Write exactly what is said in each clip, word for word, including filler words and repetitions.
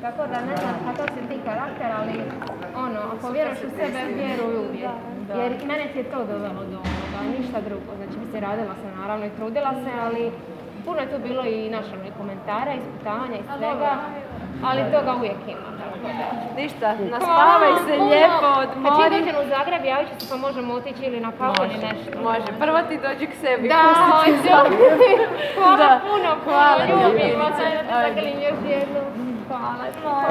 tako da ne znam kakav si ti karakter, ali ono, ako vjeruješ u sebe, vjeruj uvijek. Jer i mene ti je to dovelo do ovoga, ništa drugo. Znači, mi se radila sam naravno i trudila se, ali puno je tu bilo i našo komentara, ispitavanja i svega, ali toga uvijek ima. Ništa, naspavaj se lijepo, odmori. Kad čim dođem u Zagreb, javit ću se pa možemo otići ili na kavu ili nešto. Može, prvo ti dođi k sebi. Da, hvala puno, hvala, ljubim vas, da zaglim još jednu. Hvala.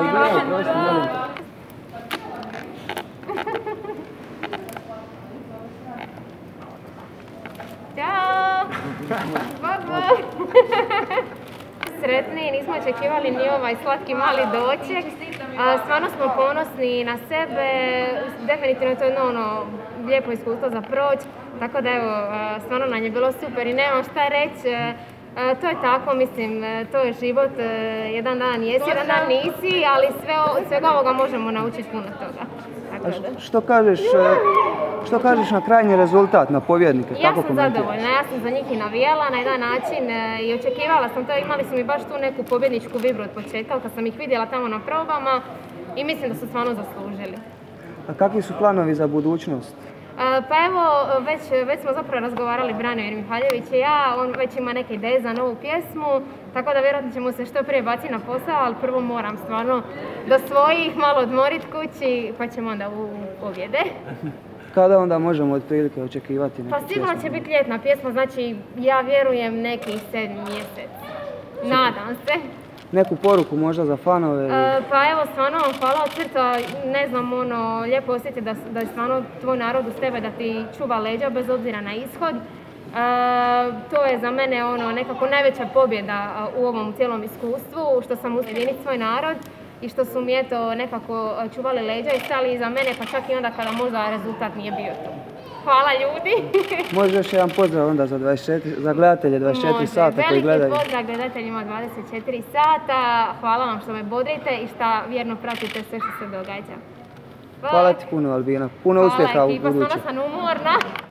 Ćao! Bye Sretni, nismo očekivali ni ovaj slatki mali doček. Stvarno smo ponosni na sebe, definitivno to je jedno ono lijepo iskustvo za proći. Tako da evo, stvarno nam je bilo super i nemam šta reći. To je tako, mislim, to je život, jedan dan jesi, jedan dan nisi, ali sve, svega ovoga možemo naučiti puno toga. A što kažeš, što kažeš na krajnji rezultat, na pobjednike? Ja sam zadovoljna, ja sam za njih i navijala na jedan način i očekivala sam to, imali su mi baš tu neku pobjedničku vibru od početka, kad sam ih vidjela tamo na probama i mislim da su stvarno zaslužili. A kakvi su planovi za budućnost? Pa evo, već, već smo zapravo razgovarali Branimir Mihaljević i ja, on već ima neke ideje za novu pjesmu, tako da vjerojatno ćemo se što prije baciti na posao, ali prvo moram stvarno do svojih malo odmoriti kući, pa ćemo onda u objede. Kada onda možemo otprilike očekivati neku pjesmu? Pa sigurno će biti ljetna pjesma, znači ja vjerujem neki sedmi mjesec. Nadam se. Neku poruku možda za fanove? E, pa evo, stvarno vam hvala od srca, ne znam, ono, lijepo osjetiti da, da je stvarno tvoj narod uz tebe, da ti čuva leđa bez obzira na ishod. E, to je za mene ono, nekako najveća pobjeda u ovom cijelom iskustvu, što sam ujediniti svoj narod i što su mi eto nekako čuvali leđa i stali iza mene, pa čak i onda kada možda rezultat nije bio tu. Hvala ljudi! Može još jedan pozdrav onda za, dvadeset četiri, za gledatelje dvadeset četiri sata koji gledaju. Veliki pozdrav gledateljima dvadeset četiri sata. Hvala vam što me bodrite i što vjerno pratite sve što se događa. Hvala ti puno, Albina. Puno uspjeha u buduće. Hvala ekipa, stvarno sam umorna.